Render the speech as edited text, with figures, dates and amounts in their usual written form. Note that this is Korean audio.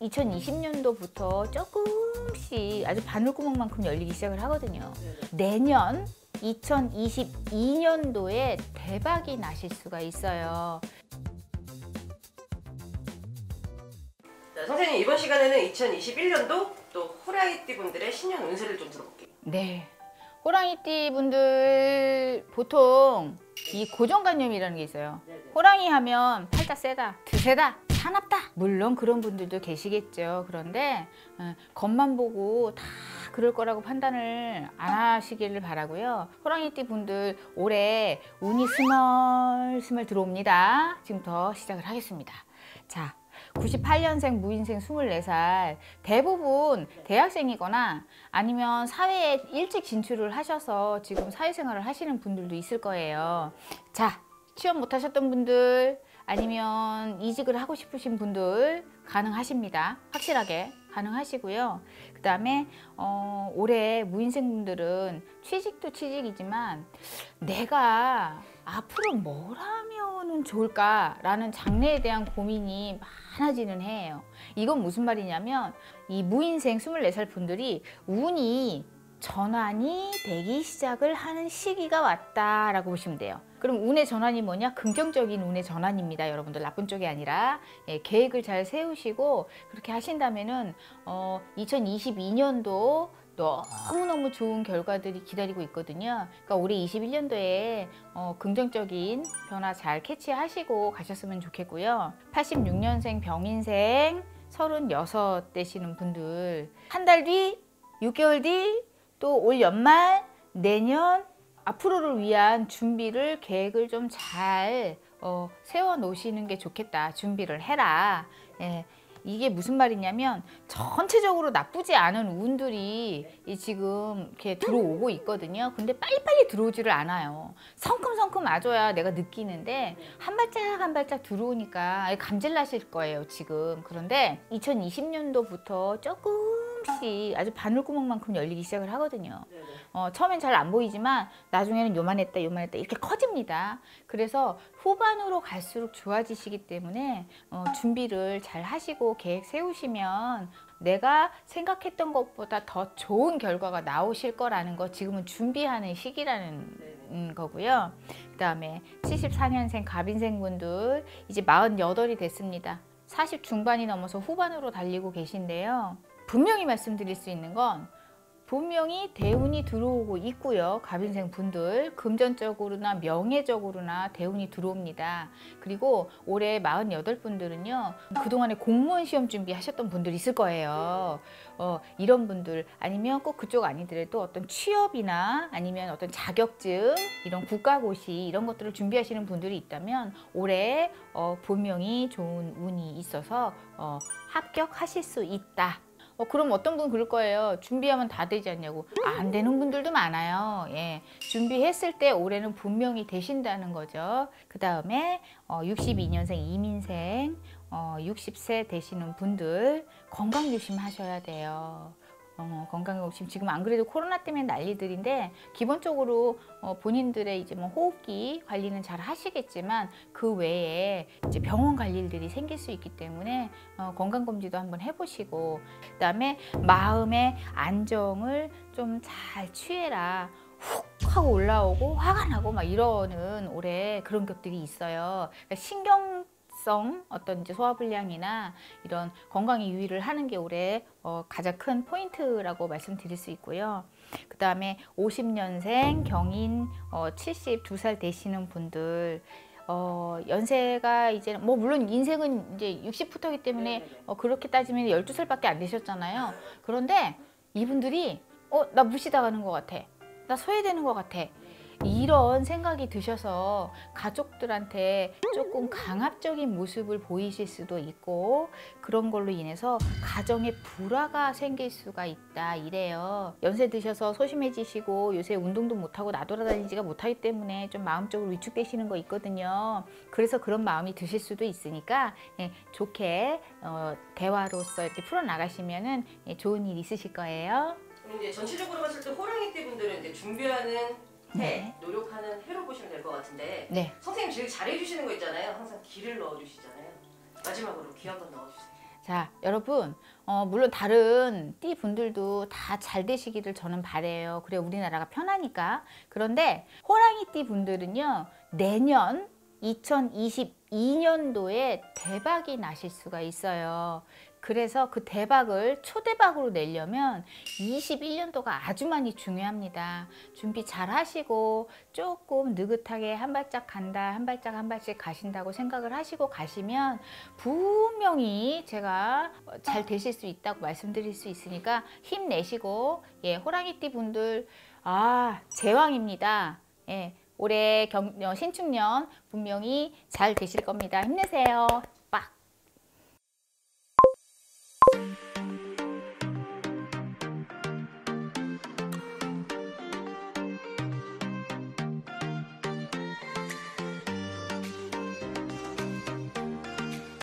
2020년도부터 조금씩 아주 바늘구멍만큼 열리기 시작을 하거든요. 내년 2022년도에 대박이 나실 수가 있어요. 자, 선생님, 이번 시간에는 2021년도 또 호랑이띠 분들의 신년 운세를 좀 들어볼게요. 네, 호랑이띠 분들 보통 이 고정관념이라는 게 있어요. 호랑이 하면 팔자 세다, 드세다, 사납다, 물론 그런 분들도 계시겠죠. 그런데 겉만 보고 다 그럴 거라고 판단을 안 하시기를 바라고요. 호랑이띠 분들 올해 운이 스멀스멀 들어옵니다. 지금부터 시작을 하겠습니다. 자, 98년생 무인생 24살, 대부분 대학생이거나 아니면 사회에 일찍 진출을 하셔서 지금 사회생활을 하시는 분들도 있을 거예요. 자, 취업 못 하셨던 분들 아니면 이직을 하고 싶으신 분들 가능하십니다. 확실하게 가능하시고요. 그 다음에 올해 무인생분들은 취직도 취직이지만 내가 앞으로 뭘 하면 좋을까라는 장래에 대한 고민이 많아지는 해예요. 이건 무슨 말이냐면 이 무인생 24살 분들이 운이 전환이 되기 시작을 하는 시기가 왔다라고 보시면 돼요. 그럼 운의 전환이 뭐냐? 긍정적인 운의 전환입니다. 여러분들 나쁜 쪽이 아니라 계획을 잘 세우시고 그렇게 하신다면은 2022년도 너무너무 좋은 결과들이 기다리고 있거든요. 그러니까 올해 21년도에 긍정적인 변화 잘 캐치하시고 가셨으면 좋겠고요. 86년생 병인생 36 되시는 분들 한 달 뒤, 6개월 뒤, 또 올 연말, 내년 앞으로를 위한 준비를 계획을 좀 잘 세워 놓으시는 게 좋겠다. 준비를 해라. 이게 무슨 말이냐면 전체적으로 나쁘지 않은 운들이 지금 이렇게 들어오고 있거든요. 근데 빨리빨리 들어오지를 않아요. 성큼성큼 와줘야 내가 느끼는데 한 발짝 한 발짝 들어오니까 감질 나실 거예요 지금. 그런데 2020년도부터 조금씩 아주 바늘구멍만큼 열리기 시작을 하거든요. 처음엔 잘 안 보이지만 나중에는 요만했다 요만했다 이렇게 커집니다. 그래서 후반으로 갈수록 좋아지시기 때문에 준비를 잘 하시고 계획 세우시면 내가 생각했던 것보다 더 좋은 결과가 나오실 거라는 거 지금은 준비하는 시기라는 거고요. 그 다음에 74년생 갑인생 분들 이제 48이 됐습니다. 40 중반이 넘어서 후반으로 달리고 계신데요. 분명히 말씀드릴 수 있는 건 분명히 대운이 들어오고 있고요. 갑인생 분들 금전적으로나 명예적으로나 대운이 들어옵니다. 그리고 올해 48 분들은요. 그동안에 공무원 시험 준비하셨던 분들이 있을 거예요. 이런 분들 아니면 꼭 그쪽 아니더라도 어떤 취업이나 아니면 어떤 자격증 이런 국가고시 이런 것들을 준비하시는 분들이 있다면 올해 분명히 좋은 운이 있어서 합격하실 수 있다. 그럼 어떤 분 그럴 거예요. 준비하면 다 되지 않냐고. 안 되는 분들도 많아요. 준비했을 때 올해는 분명히 되신다는 거죠. 그 다음에 62년생 이민생 60세 되시는 분들 건강 조심하셔야 돼요. 건강 조심. 지금 안 그래도 코로나 때문에 난리들인데 기본적으로 본인들의 이제 뭐 호흡기 관리는 잘 하시겠지만 그 외에 이제 병원 갈 일들이 생길 수 있기 때문에 건강 검진도 한번 해보시고 그다음에 마음의 안정을 좀 잘 취해라. 훅 하고 올라오고 화가 나고 막 이러는 올해 그런 것들이 있어요. 그러니까 신경성 어떤 이제 소화불량이나 이런 건강에 유의를 하는 게 올해 가장 큰 포인트라고 말씀드릴 수 있고요. 그 다음에 50년생 경인 72살 되시는 분들 연세가 이제 뭐 물론 인생은 이제 60부터이기 때문에 그렇게 따지면 12살밖에 안 되셨잖아요. 그런데 이분들이 나 무시당하는 것 같아. 나 소외되는 것 같아. 이런 생각이 드셔서 가족들한테 조금 강압적인 모습을 보이실 수도 있고 그런 걸로 인해서 가정에 불화가 생길 수가 있다 이래요. 연세 드셔서 소심해지시고 요새 운동도 못하고 나돌아다니지가 못하기 때문에 좀 마음적으로 위축되시는 거 있거든요. 그래서 그런 마음이 드실 수도 있으니까 좋게 대화로서 이렇게 풀어나가시면은 좋은 일 있으실 거예요. 이제 전체적으로 봤을 때 호랑이띠 분들은 이제 준비하는 해, 노력하는 해로 보시면 될 것 같은데 선생님 제일 잘해주시는 거 있잖아요. 항상 기를 넣어주시잖아요. 마지막으로 기 한번 넣어주세요. 자, 여러분, 물론 다른 띠 분들도 다 잘 되시기를 저는 바래요. 그래 우리나라가 편하니까. 그런데 호랑이 띠 분들은요, 내년 2022년도에 대박이 나실 수가 있어요. 그래서 그 대박을 초대박으로 내려면 21년도가 아주 많이 중요합니다. 준비 잘 하시고 조금 느긋하게 한 발짝 간다, 한 발짝 한 발씩 가신다고 생각을 하시고 가시면 분명히 제가 잘 되실 수 있다고 말씀드릴 수 있으니까 힘내시고, 예, 호랑이띠 분들, 제왕입니다. 예, 올해 신축년 분명히 잘 되실 겁니다. 힘내세요.